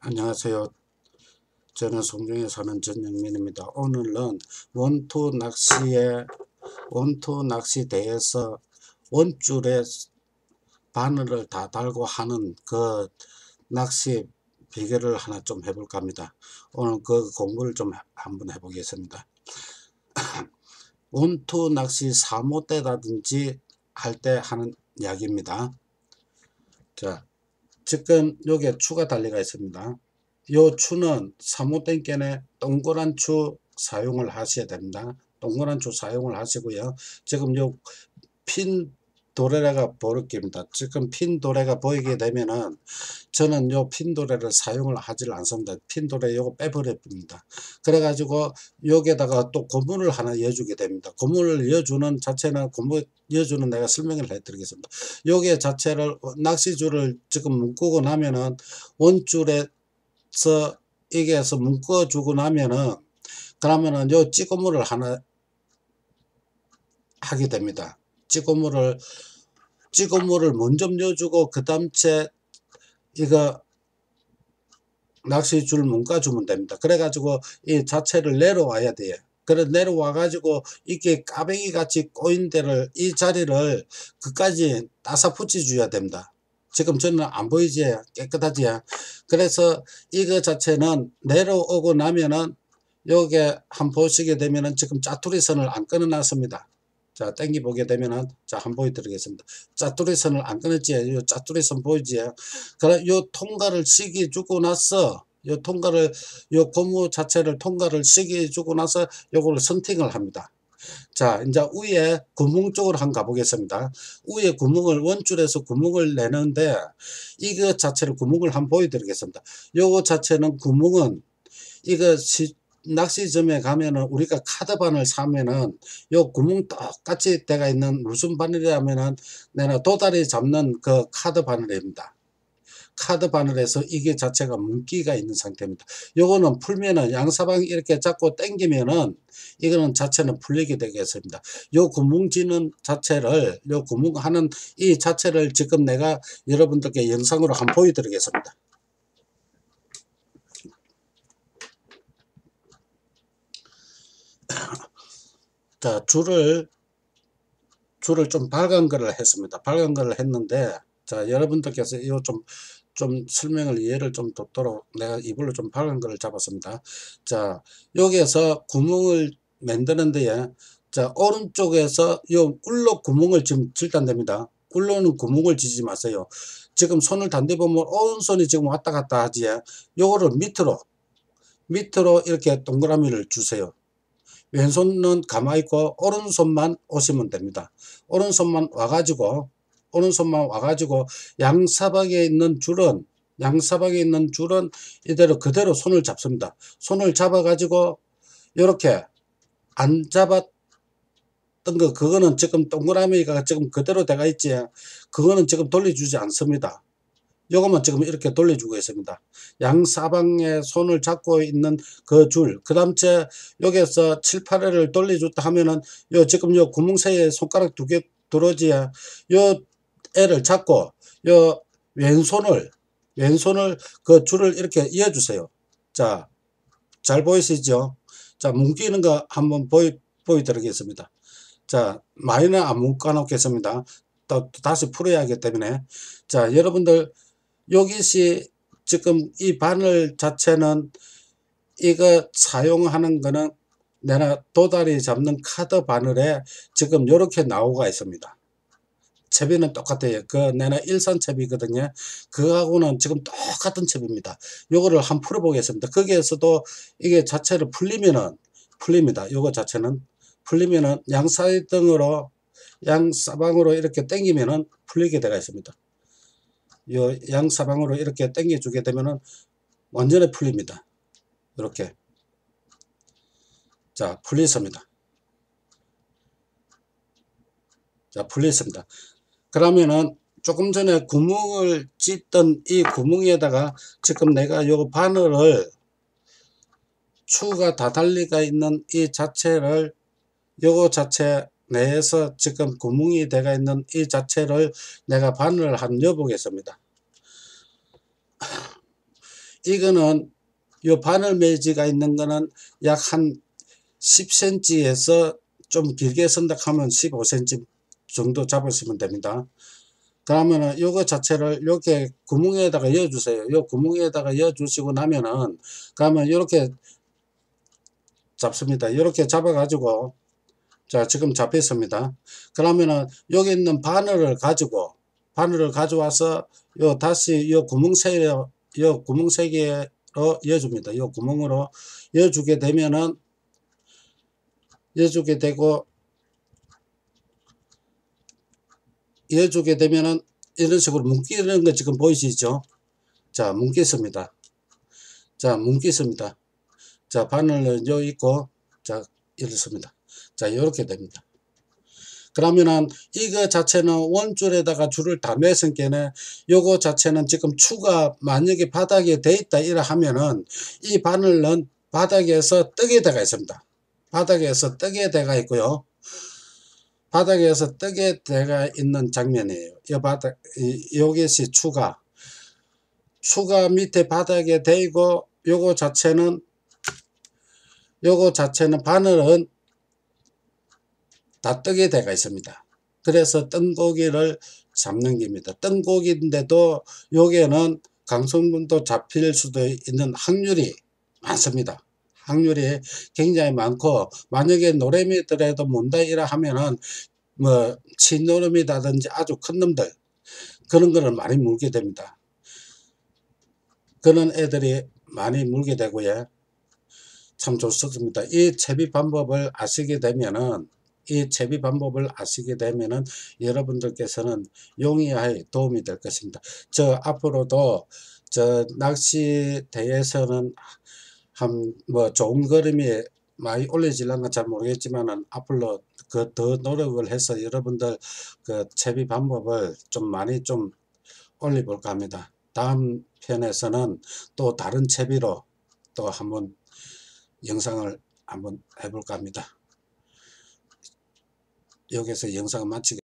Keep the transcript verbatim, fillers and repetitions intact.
안녕하세요. 저는 송정에 사는 전영민입니다. 오늘은 원투 낚시의 원투 낚시대에서 원줄에 바늘을 다 달고 하는 그 낚시 비결을 하나 좀 해볼까 합니다. 오늘 그 공부를 좀 한번 해보겠습니다. 원투 낚시 사모 때라든지 할 때 하는 이야기입니다. 자, 지금 여기에 추가 달리가 있습니다. 요 추는 사무땡견에 동그란 추 사용을 하셔야 됩니다. 동그란 추 사용을 하시고요. 지금 요 핀 도래가 보일겁니다. 지금 핀 도래가 보이게 되면은 저는 요 핀 도래를 사용을 하질 않습니다. 핀 도래 요거 빼버려 봅니다. 그래가지고 여기에다가 또 고무를 하나 이어주게 됩니다. 고무를 이어주는 자체는 고무 이어주는 내가 설명을 해드리겠습니다. 요게 자체를 낚시줄을 지금 묶고 나면은 원줄에 서 여기에서 묶어 주고 나면은 그러면은 요 찌고물을 하나 하게 됩니다. 찌고물을 찌고물을 먼저 넣어주고 그 다음째 이거 낚시줄 묶어 주면 됩니다. 그래 가지고 이 자체를 내려와야 돼요. 그래 내려와 가지고 이게 까베기 같이 꼬인 데를 이 자리를 끝까지 따사 붙여 줘야 됩니다. 지금 저는 안 보이지? 깨끗하지? 그래서 이거 자체는 내려오고 나면은 요게 한번 보시게 되면은 지금 짜투리 선을 안 끊어 놨습니다. 자, 땡기 보게 되면은 자, 한번 보여드리겠습니다. 짜투리 선을 안 끊었지? 요 짜투리 선 보이지? 그래, 요 통과를 시기 주고 나서 요 통과를 요 고무 자체를 통과를 시기 주고 나서 요거를 선팅을 합니다. 자, 이제 위에 구멍 쪽으로 한번 가보겠습니다. 위에 구멍을 원줄에서 구멍을 내는데 이거 자체를 구멍을 한번 보여드리겠습니다. 요거 자체는 구멍은 이거 시, 낚시점에 가면은 우리가 카드바늘 사면은 요 구멍 똑같이 되어 있는 무슨 바늘이라면은 내가 도다리 잡는 그 카드바늘입니다. 카드 바늘에서 이게 자체가 물기가 있는 상태입니다. 요거는 풀면은 양사방 이렇게 잡고 당기면은 이거는 자체는 풀리게 되겠습니다. 요 구멍지는 자체를 요 구멍하는 이 자체를 지금 내가 여러분들께 영상으로 한번 보여드리겠습니다. 자, 줄을 줄을 좀 밝은 거를 했습니다. 밝은 거를 했는데 자, 여러분들께서 이거 좀 좀 설명을 이해를 좀 돕도록 내가 이불로 좀 밝은 거를 잡았습니다. 자, 여기에서 구멍을 만드는 데에 자, 오른쪽에서 요 꿀로 구멍을 지금 질단됩니다. 꿀로는 구멍을 지지 마세요. 지금 손을 단대 보면 오른손이 지금 왔다 갔다 하지. 요거를 밑으로 밑으로 이렇게 동그라미를 주세요. 왼손은 가만히 있고 오른손만 오시면 됩니다. 오른손만 와가지고 오른손만 와가지고 양사박에 있는 줄은 양사박에 있는 줄은 이대로 그대로 손을 잡습니다. 손을 잡아가지고 이렇게 안 잡았던 거 그거는 지금 동그라미가 지금 그대로 돼가 있지. 그거는 지금 돌려주지 않습니다. 요것만 지금 이렇게 돌려주고 있습니다. 양사방에 손을 잡고 있는 그 줄, 그 다음째 여기에서 칠, 팔 회를 돌려줬다 하면은 요 지금 요 구멍 사이에 손가락 두 개 들어오지야. 요 애를 잡고 요 왼손을 왼손을 그 줄을 이렇게 이어주세요. 자, 잘 보이시죠? 자, 묶이는 거 한번 보여 보여드리겠습니다. 자, 많이는 안 묶어 놓겠습니다. 또 다시 풀어야 하기 때문에. 자, 여러분들 여기시 지금 이 바늘 자체는 이거 사용하는 거는 내가 도다리 잡는 카드 바늘에 지금 이렇게 나오가 있습니다. 채비는 똑같아요. 그 내가 일산 채비거든요. 그거하고는 지금 똑같은 채비입니다. 요거를 한번 풀어보겠습니다. 거기에서도 이게 자체를 풀리면은 풀립니다. 요거 자체는 풀리면은 양사등으로 양사방으로 이렇게 당기면은 풀리게 되어 있습니다. 요 양사방으로 이렇게 당겨 주게 되면은 완전히 풀립니다. 이렇게 자 풀렸습니다. 자 풀렸습니다. 그러면은 조금 전에 구멍을 찢던 이 구멍에다가 지금 내가 요 바늘을 추가 다 달리가 있는 이 자체를 요거 자체 내에서 지금 구멍이 되어 있는 이 자체를 내가 바늘을 한번 넣어 보겠습니다. 이거는 요 바늘 매지가 있는 거는 약 한 십 센티미터에서 좀 길게 선다 하면 십오 센티미터 정도 잡으시면 됩니다. 그러면은 요거 자체를 이렇게 구멍에다가 넣어 주세요. 요 구멍에다가 넣어 주시고 나면은 그러면 이렇게 잡습니다. 이렇게 잡아 가지고 자 지금 잡혔습니다. 그러면은 여기 있는 바늘을 가지고 바늘을 가져와서 요 다시 요 구멍세에 요 구멍세개로 넣어줍니다. 요 구멍으로 넣어주게 되면은 넣어주게 되고 넣어주게 되면은 이런 식으로 뭉기는 거 지금 보이시죠? 자 뭉겠습니다. 자 뭉겠습니다. 자 바늘은 요 있고 자 이렇습니다. 자 이렇게 됩니다. 그러면은 이거 자체는 원줄에다가 줄을 다 냈으니까 요거 자체는 지금 추가 만약에 바닥에 돼 있다 이라 하면은 이 바늘은 바닥에서 뜨게 돼가 있습니다. 바닥에서 뜨게 돼가 있고요. 바닥에서 뜨게 돼가 있는 장면이에요. 이 바닥 요것이 추가 추가 밑에 바닥에 대고 요거 자체는 요거 자체는 바늘은 다 뜨게 돼가 있습니다. 그래서 뜬 고기를 잡는 겁니다. 뜬 고기인데도 여기에는 강성분도 잡힐 수도 있는 확률이 많습니다. 확률이 굉장히 많고 만약에 노래미더라도 문다 이라 하면은 뭐 친노름이라든지 아주 큰 놈들 그런 거를 많이 물게 됩니다. 그런 애들이 많이 물게 되고요. 참 좋습니다. 이 채비 방법을 아시게 되면은 이 채비 방법을 아시게 되면은 여러분들께서는 용이하에 도움이 될 것입니다. 저 앞으로도 저 낚시대에서는 한 뭐 좋은 걸음이 많이 올려질란가 잘 모르겠지만은 앞으로 그 더 노력을 해서 여러분들 그 채비 방법을 좀 많이 좀 올려볼까 합니다. 다음 편에서는 또 다른 채비로 또 한번 영상을 한번 해볼까 합니다. 여기서 영상을 마치겠습니다.